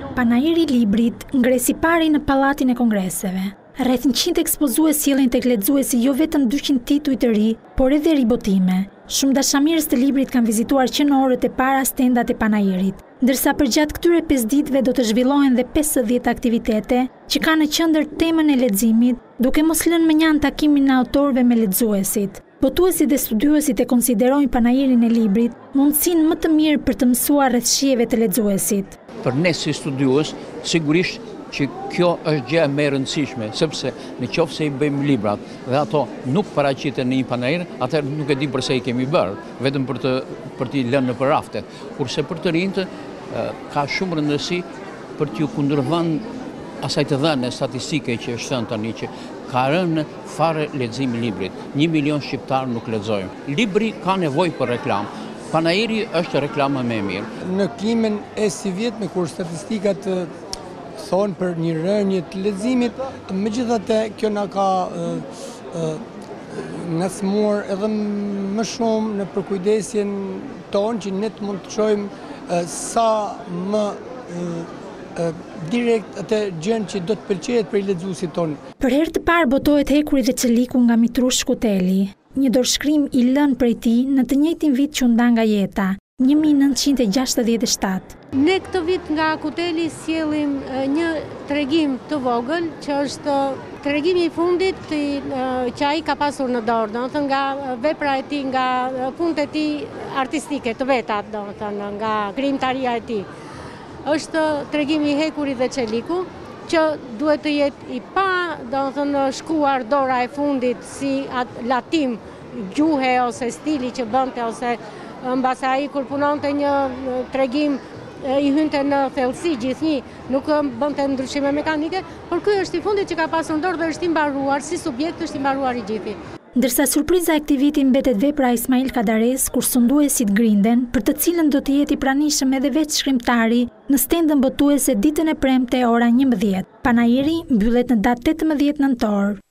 Panajiri i librit ngresi pari në Pallatin e Kongreseve. Rreth 100 ekspozues sjellin tek lexuesi jo vetëm 200 tituj të ri, por edhe ribotime. Shumë dashamirës të librit kanë vizituar qenorët e para stendat e Panajirit, ndërsa përgjatë këtyre 5 ditëve do të zhvillohen dhe 50 aktivitete që kanë në qendër temën e leximit, duke mos lënë mënjan takimin e autorëve me lexuesit. Botuesit dhe studiuesit e konsiderojnë Panajirin e librit mundësinë më të mirë për të mësuar rreth shijeve të lexuesit. Për ne si studiues, sigurisht që kjo është gjë më e rëndësishme, sepse në qoftë se i bëjmë librat dhe ato nuk paraqiten në një panajir, atëherë nuk e di pse i kemi bërë, vetëm për t'i lënë nëpër rafte. Kurse për të rinjtë ka shumë rëndësi për t'ju kundërvënë asaj të dhënë statistike që është thënë tani që ka rënë fare leximi i librit. 1 milion shqiptar nuk lexojnë. Libri ka nevojë për reklamë. Panajiri është reklama më e mirë. Në klimën e si vjetme kur statistikat thonë për një rënje të leximit, megjithatë kjo na ka ngacmuar edhe më shumë në përkujdesjen tonë që ne mund të shohim sa më direkt atë gjën që do të pëlqejë për lexuesit tonë. Për herë të parë botohet Hekuri dhe Çeliku nga Mitrush Shkuteli, një dorëshkrim i lënë prej tij në të njëjtin vit që u nda nga jeta, 1967. Ne këtë vit nga Kuteli sjellim një tregim të vogël që është tregimi i fundit që ai ka pasur në dorë, domethënë nga vepra e tij, nga punët e tij artistike të veta, domethënë nga krijimtaria e tij. Është tregimi i Hekurit dhe Çeliku, që duhet të jetë i pa, domethënë shkuar dora e fundit si latim, gjuhe ose stili që bënte, ose mbas ai kur punonte një tregim i hynte në thellësi gjithnjë, nuk bënte ndryshime mekanike, por ky është i fundit që ka pasur në dorë dhe është i mbaruar, si subjekt është i mbaruar i gjithi. Ndërsa surpriza e këtij viti mbetet vepra e Ismail Kadares kur sunduesit grinden, për të cilën do të jetë i pranishëm edhe veç shkrimtari në stendën botuese ditën e premte ora 11. Panajiri mbyllet në datë 18 nëntor.